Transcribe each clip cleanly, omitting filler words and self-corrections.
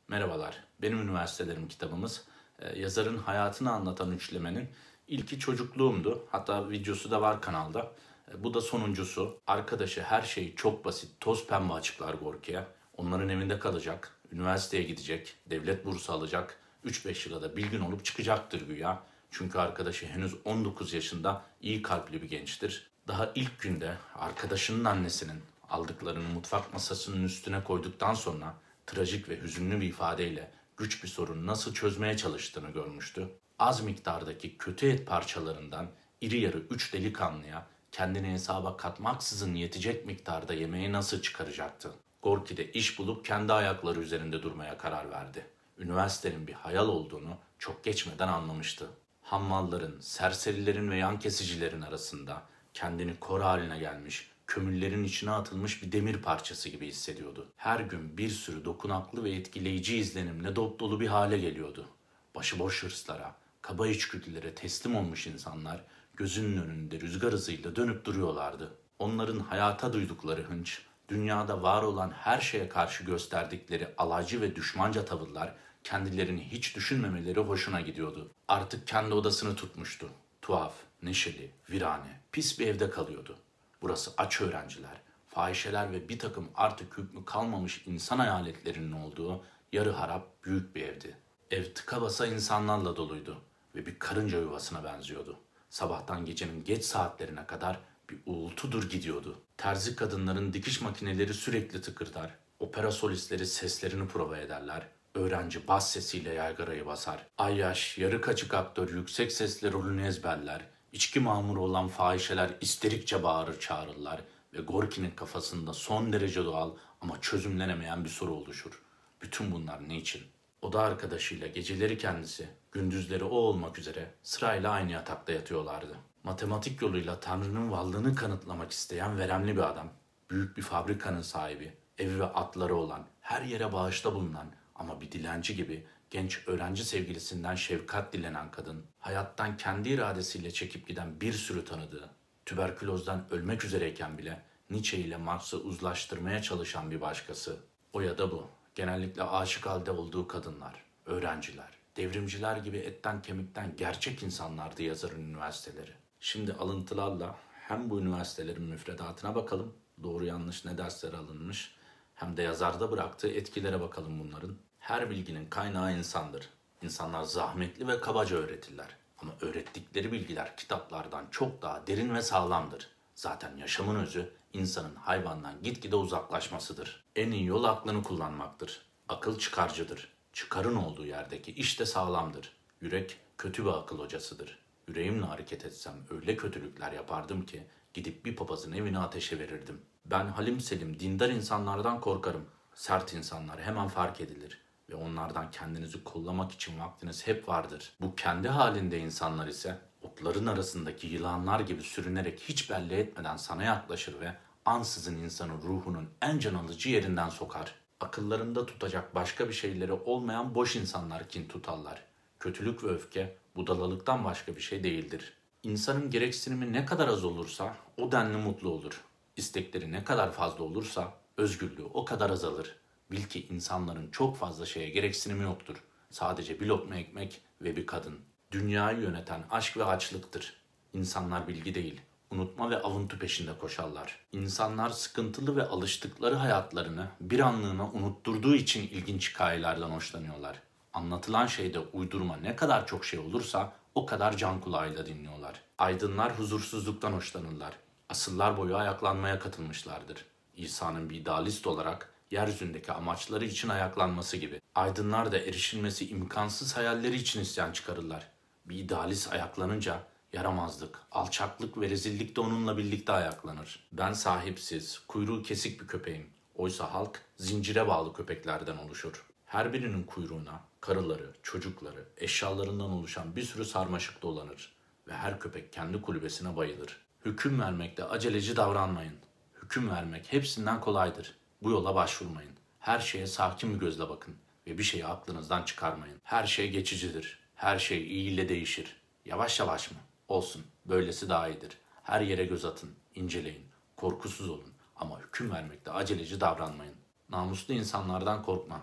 Merhabalar, benim üniversitelerim kitabımız. Yazarın hayatını anlatan üçlemenin ilki çocukluğumdu. Hatta videosu da var kanalda. Bu da sonuncusu. Arkadaşı her şeyi çok basit, toz pembe açıklar Gorki'ye. Onların evinde kalacak, üniversiteye gidecek, devlet bursu alacak. 3-5 yıla da bilgin olup çıkacaktır güya. Çünkü arkadaşı henüz 19 yaşında iyi kalpli bir gençtir. Daha ilk günde arkadaşının annesinin aldıklarını mutfak masasının üstüne koyduktan sonra trajik ve hüzünlü bir ifadeyle güç bir sorunu nasıl çözmeye çalıştığını görmüştü. Az miktardaki kötü et parçalarından iri yarı 3 delikanlıya kendini hesaba katmaksızın yetecek miktarda yemeği nasıl çıkaracaktı? Gorki de iş bulup kendi ayakları üzerinde durmaya karar verdi. Üniversitenin bir hayal olduğunu çok geçmeden anlamıştı. Hammalların, serserilerin ve yan kesicilerin arasında kendini kor haline gelmiş, kömürlerin içine atılmış bir demir parçası gibi hissediyordu. Her gün bir sürü dokunaklı ve etkileyici izlenimle dop dolu bir hale geliyordu. Başıboş hırslara, kaba içgüdülere teslim olmuş insanlar gözünün önünde rüzgar hızıyla dönüp duruyorlardı. Onların hayata duydukları hınç, dünyada var olan her şeye karşı gösterdikleri alaycı ve düşmanca tavırlar kendilerini hiç düşünmemeleri hoşuna gidiyordu. Artık kendi odasını tutmuştu. Tuhaf, neşeli, virane, pis bir evde kalıyordu. Burası aç öğrenciler, fahişeler ve bir takım artık hükmü kalmamış insan hayaletlerinin olduğu yarı harap büyük bir evdi. Ev tıka basa insanlarla doluydu ve bir karınca yuvasına benziyordu. Sabahtan gecenin geç saatlerine kadar bir uğultudur gidiyordu. Terzi kadınların dikiş makineleri sürekli tıkırdar. Opera solistleri seslerini prova ederler. Öğrenci bas sesiyle yaygarayı basar. Ayyaş, yarı kaçık aktör yüksek sesle rolünü ezberler. İçki mamuru olan fahişeler isterikçe bağırır çağırırlar ve Gorki'nin kafasında son derece doğal ama çözümlenemeyen bir soru oluşur. Bütün bunlar ne için? Oda arkadaşıyla geceleri kendisi, gündüzleri o olmak üzere sırayla aynı yatakta yatıyorlardı. Matematik yoluyla Tanrı'nın varlığını kanıtlamak isteyen veremli bir adam, büyük bir fabrikanın sahibi, evi ve atları olan, her yere bağışta bulunan ama bir dilenci gibi genç öğrenci sevgilisinden şefkat dilenen kadın, hayattan kendi iradesiyle çekip giden bir sürü tanıdığı, tüberkülozdan ölmek üzereyken bile Nietzsche ile Marx'ı uzlaştırmaya çalışan bir başkası. O ya da bu, genellikle aşık halde olduğu kadınlar, öğrenciler, devrimciler gibi etten kemikten gerçek insanlardı yazarın üniversiteleri. Şimdi alıntılarla hem bu üniversitelerin müfredatına bakalım, doğru yanlış ne dersler alınmış, hem de yazarda bıraktığı etkilere bakalım bunların. Her bilginin kaynağı insandır. İnsanlar zahmetli ve kabaca öğretirler. Ama öğrettikleri bilgiler kitaplardan çok daha derin ve sağlamdır. Zaten yaşamın özü insanın hayvandan gitgide uzaklaşmasıdır. En iyi yol aklını kullanmaktır. Akıl çıkarcıdır. Çıkarın olduğu yerdeki iş de sağlamdır. Yürek kötü bir akıl hocasıdır. Yüreğimle hareket etsem öyle kötülükler yapardım ki gidip bir papazın evini ateşe verirdim. Ben halim selim dindar insanlardan korkarım. Sert insanlar hemen fark edilir ve onlardan kendinizi kollamak için vaktiniz hep vardır. Bu kendi halinde insanlar ise otların arasındaki yılanlar gibi sürünerek hiç belli etmeden sana yaklaşır ve ansızın insanın ruhunun en can alıcı yerinden sokar. Akıllarında tutacak başka bir şeyleri olmayan boş insanlar kin tutarlar. Kötülük ve öfke budalalıktan başka bir şey değildir. İnsanın gereksinimi ne kadar az olursa o denli mutlu olur. İstekleri ne kadar fazla olursa özgürlüğü o kadar azalır. Bil ki insanların çok fazla şeye gereksinimi yoktur. Sadece bir lokma ekmek ve bir kadın. Dünyayı yöneten aşk ve açlıktır. İnsanlar bilgi değil, unutma ve avuntu peşinde koşarlar. İnsanlar sıkıntılı ve alıştıkları hayatlarını bir anlığına unutturduğu için ilginç hikayelerden hoşlanıyorlar. Anlatılan şeyde uydurma ne kadar çok şey olursa o kadar can kulağıyla dinliyorlar. Aydınlar huzursuzluktan hoşlanırlar. Asırlar boyu ayaklanmaya katılmışlardır. İsa'nın bir idealist olarak yeryüzündeki amaçları için ayaklanması gibi. Aydınlar da erişilmesi imkansız hayalleri için isyan çıkarırlar. Bir idealist ayaklanınca yaramazlık, alçaklık ve rezillik de onunla birlikte ayaklanır. Ben sahipsiz, kuyruğu kesik bir köpeğim. Oysa halk zincire bağlı köpeklerden oluşur. Her birinin kuyruğuna karıları, çocukları, eşyalarından oluşan bir sürü sarmaşık dolanır ve her köpek kendi kulübesine bayılır. Hüküm vermekte aceleci davranmayın. Hüküm vermek hepsinden kolaydır. Bu yola başvurmayın. Her şeye sakin bir gözle bakın ve bir şeyi aklınızdan çıkarmayın. Her şey geçicidir. Her şey iyi ile değişir. Yavaş yavaş mı? Olsun. Böylesi daha iyidir. Her yere göz atın, inceleyin, korkusuz olun ama hüküm vermekte aceleci davranmayın. Namuslu insanlardan korkma.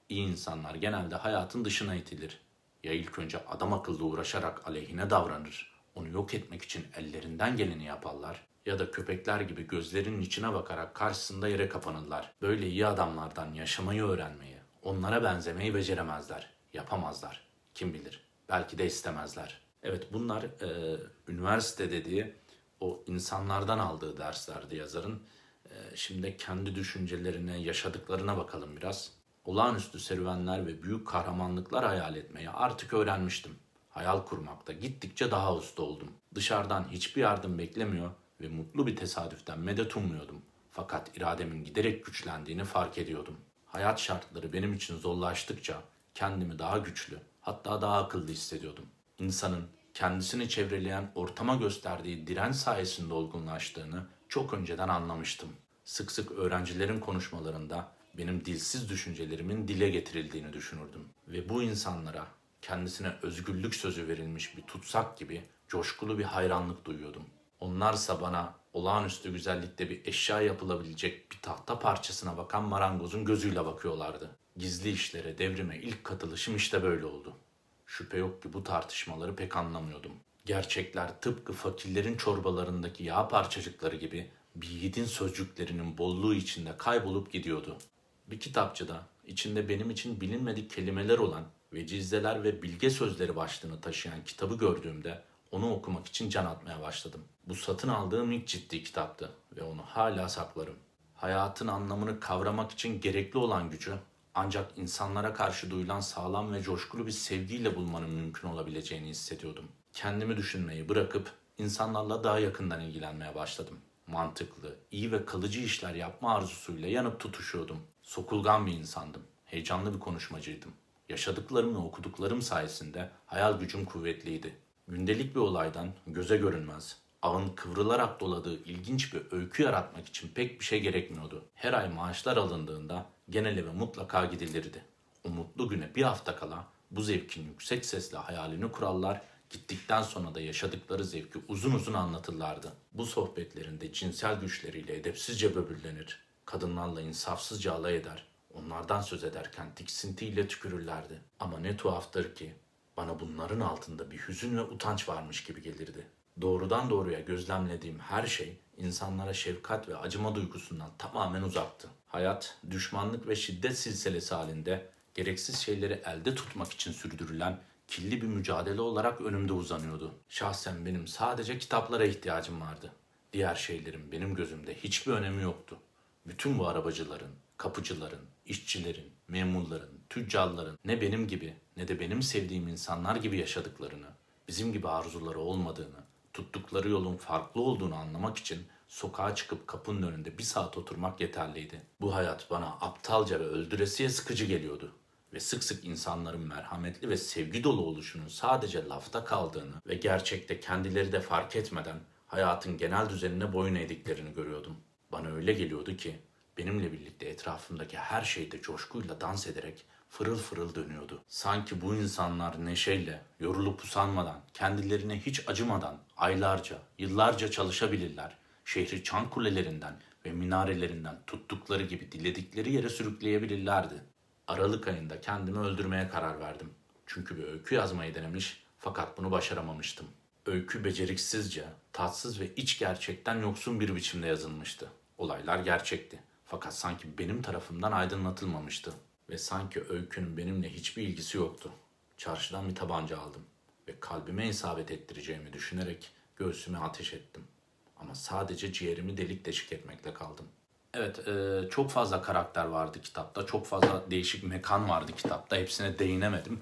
İyi insanlar genelde hayatın dışına itilir. Ya ilk önce adam akıllı uğraşarak aleyhine davranır, onu yok etmek için ellerinden geleni yaparlar ya da köpekler gibi gözlerinin içine bakarak karşısında yere kapanırlar. Böyle iyi adamlardan yaşamayı öğrenmeyi, onlara benzemeyi beceremezler, yapamazlar. Kim bilir, belki de istemezler. Evet, bunlar üniversite dediği o insanlardan aldığı derslerdi yazarın. Şimdi kendi düşüncelerine, yaşadıklarına bakalım biraz. Olağanüstü serüvenler ve büyük kahramanlıklar hayal etmeyi artık öğrenmiştim. Hayal kurmakta gittikçe daha usta oldum. Dışarıdan hiçbir yardım beklemiyor ve mutlu bir tesadüften medet ummuyordum. Fakat irademin giderek güçlendiğini fark ediyordum. Hayat şartları benim için zorlaştıkça kendimi daha güçlü, hatta daha akıllı hissediyordum. İnsanın kendisini çevreleyen ortama gösterdiği direnç sayesinde olgunlaştığını çok önceden anlamıştım. Sık sık öğrencilerin konuşmalarında benim dilsiz düşüncelerimin dile getirildiğini düşünürdüm. Ve bu insanlara kendisine özgürlük sözü verilmiş bir tutsak gibi coşkulu bir hayranlık duyuyordum. Onlarsa bana olağanüstü güzellikte bir eşya yapılabilecek bir tahta parçasına bakan marangozun gözüyle bakıyorlardı. Gizli işlere, devrime ilk katılışım işte böyle oldu. Şüphe yok ki bu tartışmaları pek anlamıyordum. Gerçekler tıpkı fakirlerin çorbalarındaki yağ parçacıkları gibi bir yiğidin sözcüklerinin bolluğu içinde kaybolup gidiyordu. Bir kitapçıda içinde benim için bilinmedik kelimeler olan vecizzeler ve bilge sözleri başlığını taşıyan kitabı gördüğümde onu okumak için can atmaya başladım. Bu satın aldığım ilk ciddi kitaptı ve onu hala saklarım. Hayatın anlamını kavramak için gerekli olan gücü ancak insanlara karşı duyulan sağlam ve coşkulu bir sevgiyle bulmanın mümkün olabileceğini hissediyordum. Kendimi düşünmeyi bırakıp insanlarla daha yakından ilgilenmeye başladım. Mantıklı, iyi ve kalıcı işler yapma arzusuyla yanıp tutuşuyordum. Sokulgan bir insandım. Heyecanlı bir konuşmacıydım. Yaşadıklarım ve okuduklarım sayesinde hayal gücüm kuvvetliydi. Gündelik bir olaydan göze görünmez, ağın kıvrılarak doladığı ilginç bir öykü yaratmak için pek bir şey gerekmiyordu. Her ay maaşlar alındığında genel eve mutlaka gidilirdi. O mutlu güne bir hafta kala bu zevkin yüksek sesle hayalini kurarlar, gittikten sonra da yaşadıkları zevki uzun uzun anlatırlardı. Bu sohbetlerinde cinsel güçleriyle edepsizce böbürlenir, kadınlarla insafsızca alay eder, onlardan söz ederken tiksintiyle tükürürlerdi. Ama ne tuhaftır ki bana bunların altında bir hüzün ve utanç varmış gibi gelirdi. Doğrudan doğruya gözlemlediğim her şey insanlara şefkat ve acıma duygusundan tamamen uzaktı. Hayat, düşmanlık ve şiddet silsilesi halinde gereksiz şeyleri elde tutmak için sürdürülen kirli bir mücadele olarak önümde uzanıyordu. Şahsen benim sadece kitaplara ihtiyacım vardı. Diğer şeylerin benim gözümde hiçbir önemi yoktu. Bütün bu arabacıların, kapıcıların, işçilerin, memurların, tüccarların ne benim gibi ne de benim sevdiğim insanlar gibi yaşadıklarını, bizim gibi arzuları olmadığını, tuttukları yolun farklı olduğunu anlamak için sokağa çıkıp kapının önünde bir saat oturmak yeterliydi. Bu hayat bana aptalca ve öldüresiye sıkıcı geliyordu. Ve sık sık insanların merhametli ve sevgi dolu oluşunun sadece lafta kaldığını ve gerçekte kendileri de fark etmeden hayatın genel düzenine boyun eğdiklerini görüyordum. Bana öyle geliyordu ki benimle birlikte etrafımdaki her şeyde coşkuyla dans ederek fırıl fırıl dönüyordu. Sanki bu insanlar neşeyle, yorulup usanmadan, kendilerine hiç acımadan aylarca, yıllarca çalışabilirler. Şehri çan kulelerinden ve minarelerinden tuttukları gibi diledikleri yere sürükleyebilirlerdi. Aralık ayında kendimi öldürmeye karar verdim. Çünkü bir öykü yazmayı denemiş fakat bunu başaramamıştım. Öykü beceriksizce, tatsız ve iç gerçekten yoksun bir biçimde yazılmıştı. Olaylar gerçekti. Fakat sanki benim tarafımdan aydınlatılmamıştı. Ve sanki öykünün benimle hiçbir ilgisi yoktu. Çarşıdan bir tabanca aldım ve kalbime isabet ettireceğimi düşünerek göğsüme ateş ettim. Ama sadece ciğerimi delik deşik etmekle kaldım. Evet, çok fazla karakter vardı kitapta. Çok fazla değişik mekan vardı kitapta. Hepsine değinemedim.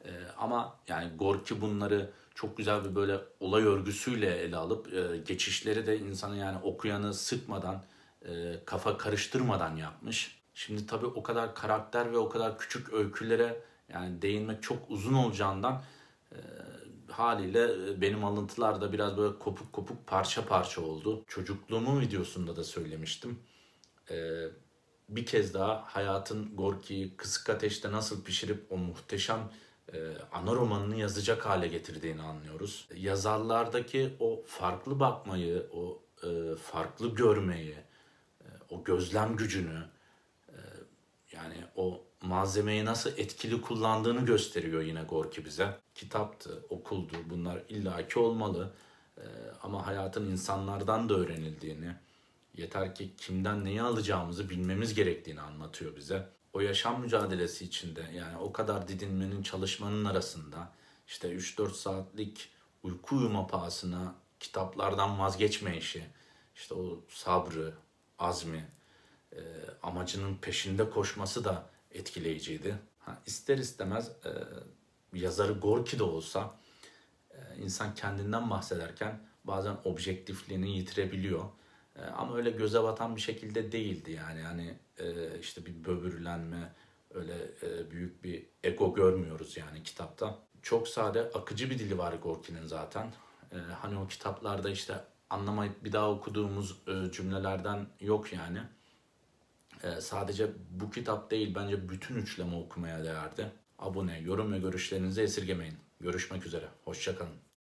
Ama yani Gorki bunları çok güzel bir böyle olay örgüsüyle ele alıp geçişleri de insanı yani okuyanı sıkmadan, kafa karıştırmadan yapmış. Şimdi tabii o kadar karakter ve o kadar küçük öykülere yani değinmek çok uzun olacağından haliyle benim alıntılar da biraz böyle kopuk kopuk parça parça oldu. Çocukluğumun videosunda da söylemiştim. Bir kez daha hayatın Gorki'yi kısık ateşte nasıl pişirip o muhteşem ana romanını yazacak hale getirdiğini anlıyoruz. Yazarlardaki o farklı bakmayı, o farklı görmeyi, o gözlem gücünü, yani o malzemeyi nasıl etkili kullandığını gösteriyor yine Gorki bize. Kitaptı, okuldu, bunlar illaki olmalı. Ama hayatın insanlardan da öğrenildiğini, yeter ki kimden neyi alacağımızı bilmemiz gerektiğini anlatıyor bize. O yaşam mücadelesi içinde, yani o kadar didinmenin, çalışmanın arasında işte 3-4 saatlik uyku uyuma pahasına kitaplardan vazgeçme işi, işte o sabrı, azmi, amacının peşinde koşması da etkileyiciydi. İster istemez yazarı Gorki de olsa insan kendinden bahsederken bazen objektifliğini yitirebiliyor. Ama öyle göze batan bir şekilde değildi yani. Hani işte bir böbürlenme, öyle büyük bir ego görmüyoruz yani kitapta. Çok sade, akıcı bir dili var Gorki'nin zaten. Hani o kitaplarda işte anlamayıp bir daha okuduğumuz cümlelerden yok yani. Sadece bu kitap değil, bence bütün üçleme okumaya değerdi. Abone, yorum ve görüşlerinizi esirgemeyin. Görüşmek üzere, hoşça kalın.